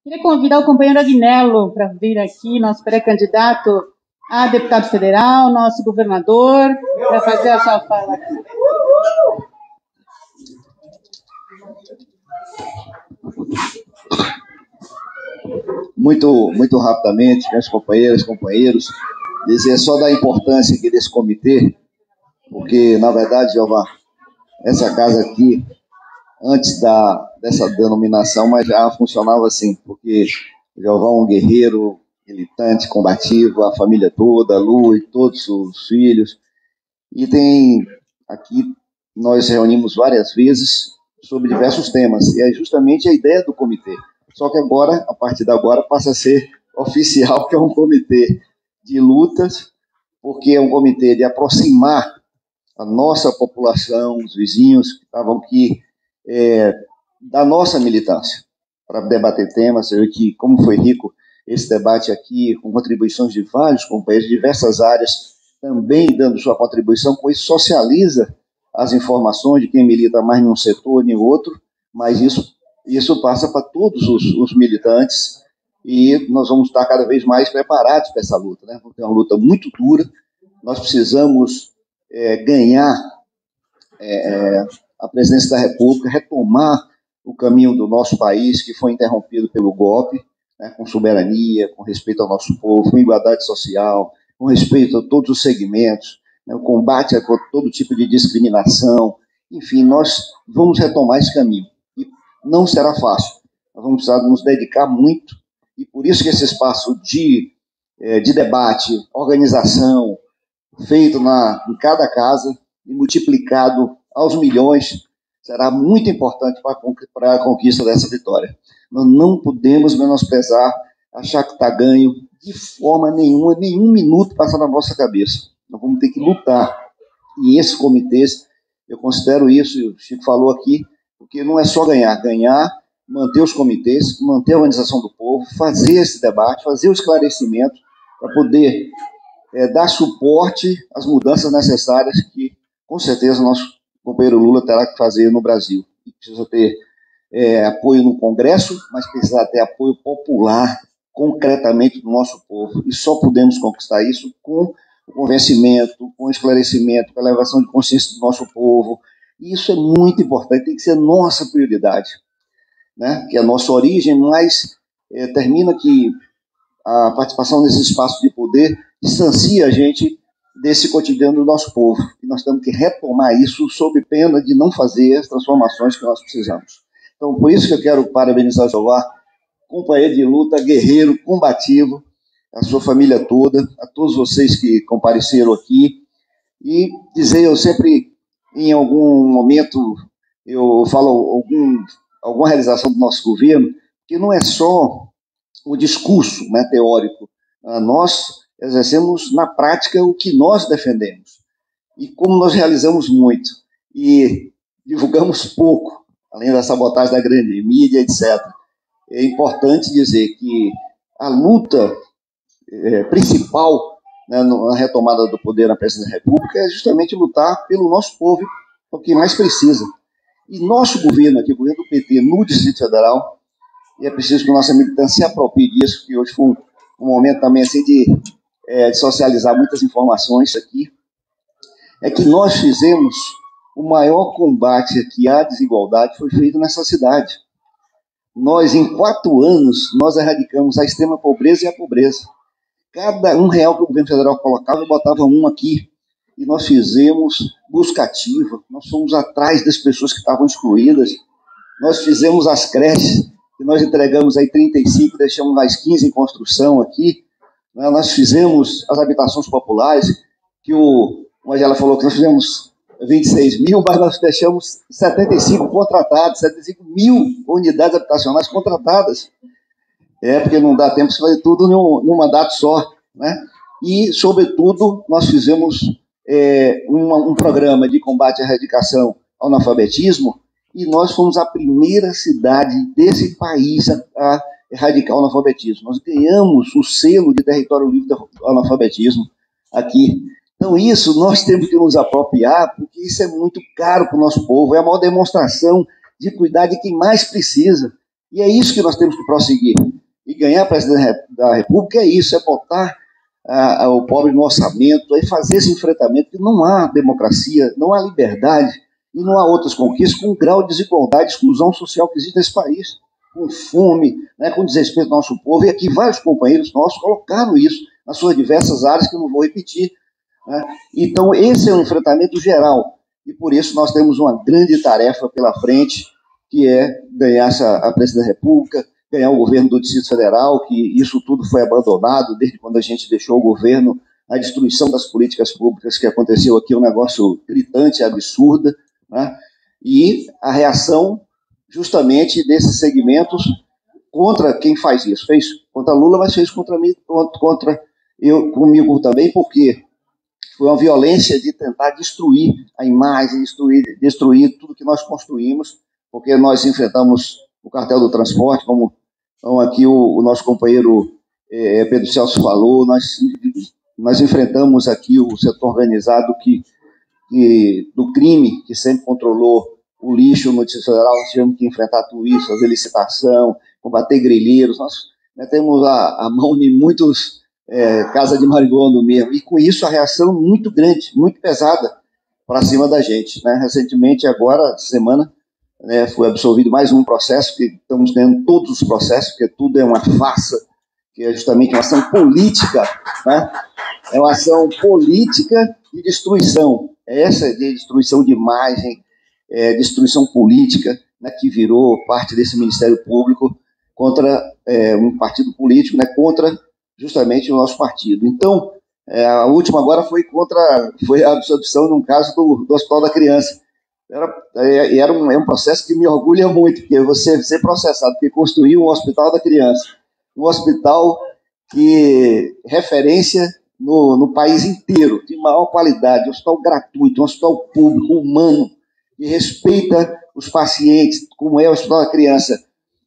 Queria convidar o companheiro Agnello para vir aqui, nosso pré-candidato a deputado federal, nosso governador, para fazer a sua fala aqui. Muito rapidamente, minhas companheiras e companheiros, dizer só da importância aqui desse comitê, porque, na verdade, Jeová, essa casa aqui, antes dessa denominação, mas já funcionava assim, porque Jeová é um guerreiro, militante, combativo, a família toda, a Lu e todos os filhos, e aqui nós reunimos várias vezes sobre diversos temas, e é justamente a ideia do comitê. Só que agora, a partir de agora, passa a ser oficial, que é um comitê de lutas, porque é um comitê de aproximar a nossa população, os vizinhos que estavam aqui, da nossa militância, para debater temas. Eu que, como foi rico esse debate aqui, com contribuições de vários companheiros de diversas áreas, também dando sua contribuição, pois socializa as informações de quem milita mais num setor, nem outro, mas isso passa para todos os militantes, e nós vamos estar cada vez mais preparados para essa luta, né? Porque é uma luta muito dura. Nós precisamos ganhar a presidência da República, retomar o caminho do nosso país, que foi interrompido pelo golpe, né, com soberania, com respeito ao nosso povo, com igualdade social, com respeito a todos os segmentos, né, o combate a todo tipo de discriminação. Enfim, nós vamos retomar esse caminho. E não será fácil. Nós vamos precisar nos dedicar muito, e por isso que esse espaço de debate, organização, feito em cada casa e multiplicado aos milhões, será muito importante para a conquista dessa vitória. Nós não podemos menosprezar, achar que está ganho de forma nenhuma, nenhum minuto passa na nossa cabeça. Nós vamos ter que lutar. E esses comitês, eu considero isso, o Chico falou aqui, porque não é só ganhar, manter os comitês, manter a organização do povo, fazer esse debate, fazer o esclarecimento, para poder dar suporte às mudanças necessárias que, com certeza, nosso companheiro Lula terá que fazer no Brasil. E precisa ter apoio no Congresso, mas precisa ter apoio popular, concretamente, do nosso povo. E só podemos conquistar isso com o convencimento, com o esclarecimento, com a elevação de consciência do nosso povo. E isso é muito importante, tem que ser nossa prioridade, né? Que é a nossa origem, mas termina que a participação nesse espaço de poder distancia a gente desse cotidiano do nosso povo. E nós temos que retomar isso sob pena de não fazer as transformações que nós precisamos. Então, por isso que eu quero parabenizar o Jeová, companheiro de luta, guerreiro, combativo, a sua família toda, a todos vocês que compareceram aqui, e dizer, eu sempre, em algum momento, eu falo alguma realização do nosso governo, que não é só o discurso, né, teórico. Nós exercemos na prática o que nós defendemos. E como nós realizamos muito e divulgamos pouco, além da sabotagem da grande mídia, etc., é importante dizer que a luta principal, né, na retomada do poder na presidência da República é justamente lutar pelo nosso povo, o que mais precisa. E nosso governo aqui, o governo do PT no Distrito Federal, e é preciso que a nossa militância se aproprie disso, que hoje foi um momento também assim de socializar muitas informações aqui, é que nós fizemos o maior combate aqui à desigualdade, foi feito nessa cidade. Nós, em 4 anos, nós erradicamos a extrema pobreza e a pobreza. Cada R$1 que o governo federal colocava, eu botava um aqui. E nós fizemos busca ativa, nós fomos atrás das pessoas que estavam excluídas, nós fizemos as creches, que nós entregamos aí 35, deixamos mais 15 em construção aqui, né? Nós fizemos as habitações populares, que o Angela falou que nós fizemos 26 mil, mas nós deixamos 75 contratados, 75 mil unidades habitacionais contratadas. Porque não dá tempo de fazer tudo num mandato só, né? E, sobretudo, nós fizemos um programa de combate à erradicação ao analfabetismo, e nós fomos a primeira cidade desse país a erradicar o analfabetismo. Nós ganhamos o selo de território livre do analfabetismo aqui. Então isso nós temos que nos apropriar, porque isso é muito caro para o nosso povo, é a maior demonstração de cuidar de quem mais precisa. E é isso que nós temos que prosseguir. ganhar a presidência da República é isso, é botar o pobre no orçamento, é fazer esse enfrentamento, que não há democracia, não há liberdade e não há outras conquistas com o grau de desigualdade e exclusão social que existe nesse país, com fome, né, com desrespeito ao nosso povo, e aqui vários companheiros nossos colocaram isso nas suas diversas áreas, que eu não vou repetir. Né? Então, esse é um enfrentamento geral, e por isso nós temos uma grande tarefa pela frente, que é ganhar a presidência da República, ganhar o governo do Distrito Federal, que isso tudo foi abandonado desde quando a gente deixou o governo, a destruição das políticas públicas que aconteceu aqui, é um negócio gritante, absurda, né? E a reação justamente desses segmentos contra quem faz isso. Fez contra Lula, mas fez contra mim, contra eu, comigo também, porque foi uma violência de tentar destruir a imagem, destruir tudo que nós construímos, porque nós enfrentamos o cartel do transporte, como aqui o nosso companheiro Pedro Celso falou, nós enfrentamos aqui o setor organizado do crime, que sempre controlou o lixo no Distrito Federal. Nós tivemos que enfrentar tudo isso, fazer licitação, combater grileiros, nós metemos a mão em muitos casa de marihuana mesmo, e com isso a reação muito grande, muito pesada para cima da gente. Né? Recentemente, agora, essa semana, foi absolvido mais um processo, que estamos ganhando todos os processos, porque tudo é uma farsa, que é justamente uma ação política, né? É uma ação política de destruição, essa de destruição de imagem, destruição política, né, que virou parte desse Ministério Público contra um partido político, né, contra justamente o nosso partido. Então, a última agora foi a absorção num caso do Hospital da Criança. Era um processo que me orgulha muito, porque você ser processado, porque construiu um Hospital da Criança, um hospital que referência no país inteiro, de maior qualidade, um hospital gratuito, um hospital público, humano, que respeita os pacientes, como é o Hospital da Criança,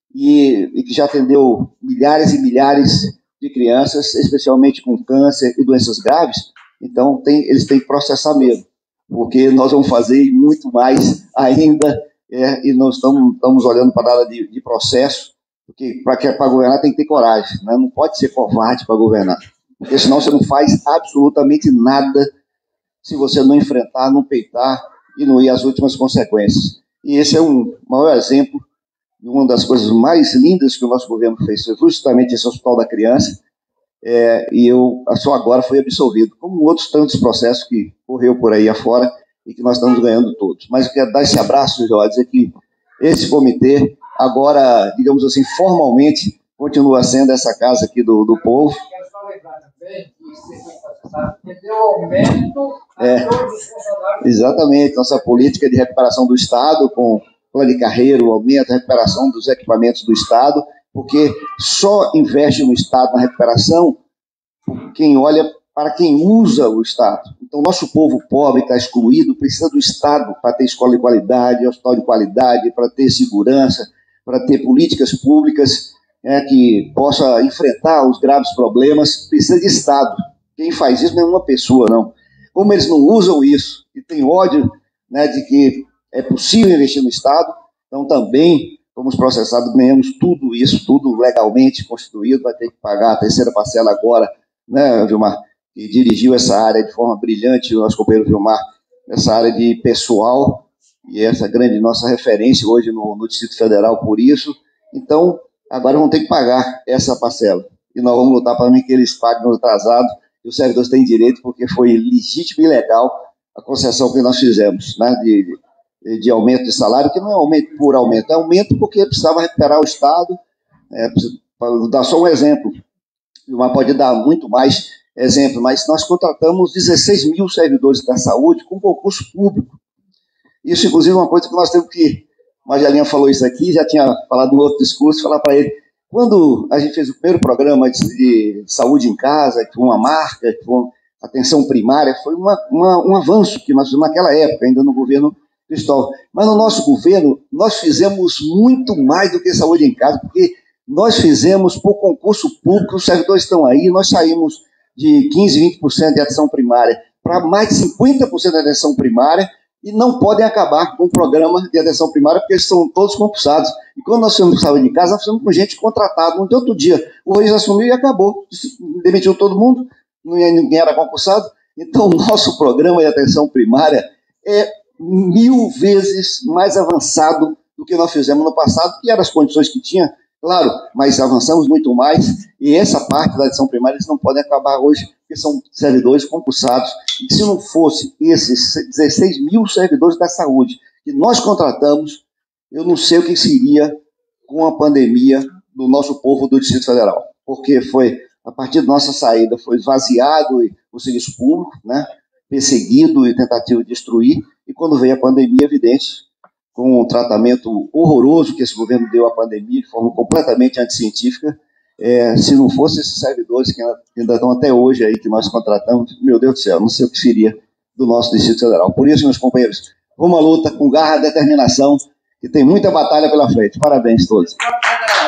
e que já atendeu milhares e milhares de crianças, especialmente com câncer e doenças graves. Então eles têm que processar mesmo, porque nós vamos fazer muito mais ainda, e nós estamos olhando para nada de processo, porque para governar tem que ter coragem, né? Não pode ser covarde para governar, porque senão você não faz absolutamente nada se você não enfrentar, não peitar e não ir às últimas consequências. E esse é um maior exemplo, e uma das coisas mais lindas que o nosso governo fez foi justamente esse Hospital da Criança, e só agora foi absolvido, como outros tantos processos que correu por aí afora e que nós estamos ganhando todos. Mas eu quero dar esse abraço, João, dizer que esse comitê agora, digamos assim, formalmente, continua sendo essa casa aqui do povo. Quero só lembrar também que deu aumento a todos os funcionários. Exatamente, nossa política de recuperação do Estado, com plano de carreira, o aumento, a recuperação dos equipamentos do Estado, porque só investe no Estado na recuperação quem olha para quem usa o Estado. Então, nosso povo pobre que está excluído precisa do Estado para ter escola de qualidade, hospital de qualidade, para ter segurança, para ter políticas públicas que possa enfrentar os graves problemas. Precisa de Estado. Quem faz isso não é uma pessoa, não. Como eles não usam isso e têm ódio, né, de que é possível investir no Estado, então também fomos processados, ganhamos tudo isso, tudo legalmente constituído, vai ter que pagar a terceira parcela agora, né, Vilmar, que dirigiu essa área de forma brilhante, o nosso companheiro Vilmar, essa área de pessoal, e essa grande nossa referência hoje no Distrito Federal por isso. Então, agora vão ter que pagar essa parcela, e nós vamos lutar para que eles paguem no atrasado, e os servidores têm direito, porque foi legítimo e legal a concessão que nós fizemos, né, de aumento de salário, que não é aumento por aumento, é aumento porque precisava recuperar o Estado. Para dar só um exemplo, mas pode dar muito mais exemplo, mas nós contratamos 16 mil servidores da saúde com concurso público. Isso, inclusive, é uma coisa que nós temos que... Margelinha falou isso aqui, já tinha falado em outro discurso, falar para ele, quando a gente fez o primeiro programa de saúde em casa, que foi uma marca, que foi atenção primária, foi um avanço que nós fizemos naquela época, ainda no governo Cristóvão. Mas no nosso governo, nós fizemos muito mais do que saúde em casa, porque nós fizemos por concurso público, os servidores estão aí, nós saímos de 15%, 20% de atenção primária para mais de 50% da atenção primária, e não podem acabar com o programa de atenção primária, porque eles são todos concursados. E quando nós fizemos saúde de casa, nós fizemos com gente contratada. Não tem outro dia. O Reis assumiu e acabou. Demitiu todo mundo, ninguém era concursado. Então, o nosso programa de atenção primária é 1000 vezes mais avançado do que nós fizemos no passado, que eram as condições que tinha, claro, mas avançamos muito mais, e essa parte da atenção primária eles não podem acabar hoje, porque são servidores concursados, e se não fosse esses 16 mil servidores da saúde que nós contratamos, eu não sei o que seria com a pandemia do nosso povo do Distrito Federal, porque foi, a partir da nossa saída, foi esvaziado o serviço público, né, perseguido e tentativa de destruir, e quando veio a pandemia, evidente, com um tratamento horroroso que esse governo deu à pandemia, de forma completamente anticientífica, se não fossem esses servidores que ainda estão até hoje aí, que nós contratamos, meu Deus do céu, não sei o que seria do nosso Distrito Federal. Por isso, meus companheiros, vamos à luta com garra e determinação, que tem muita batalha pela frente. Parabéns a todos.